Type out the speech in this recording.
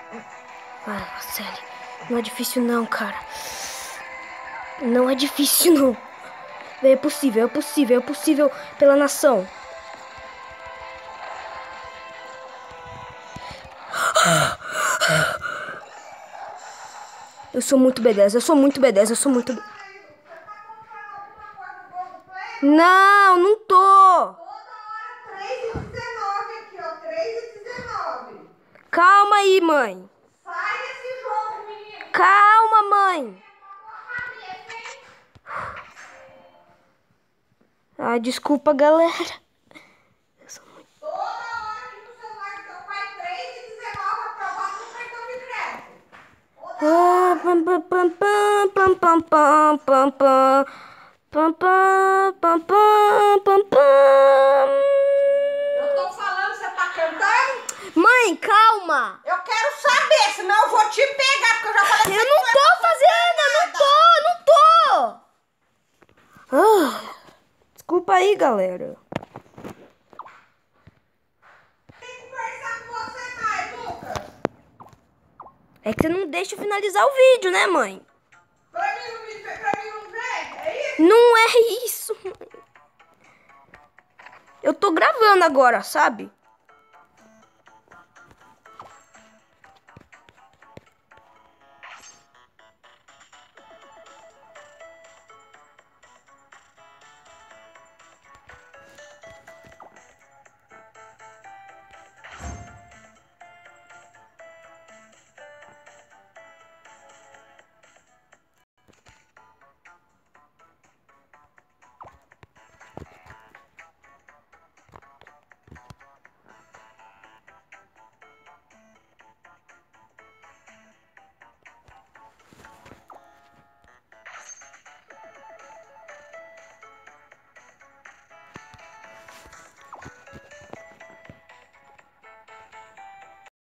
Vai, Marcele. Não é difícil não, cara. Não é difícil não. É possível, é possível, é possível pela nação. Eu sou muito B10, eu sou muito B10, eu sou muito... Não, não tô. Toda hora 3h19 aqui, ó. 3h19. Calma aí, mãe. Sai desse jogo, menino. Calma, mãe. Ah, desculpa, galera. Toda hora aqui no celular do teu pai, 3h19, aprovado no cartão de crédito. Ah, pam, pam, pam, pam, pam, pam, pam, pam. Pam, pam, pam, pam, pam, pam. Eu tô falando, você tá cantando? Mãe, calma. Eu quero saber, senão eu vou te pegar, porque eu já falei Eu que não tô fazendo, eu não tô. Ah, desculpa aí, galera. Tem que conversar com você mais, Lucas. É que você não deixa eu finalizar o vídeo, né, mãe? Pra mim não ver, é isso? Não é isso, mãe. Eu tô gravando agora, sabe?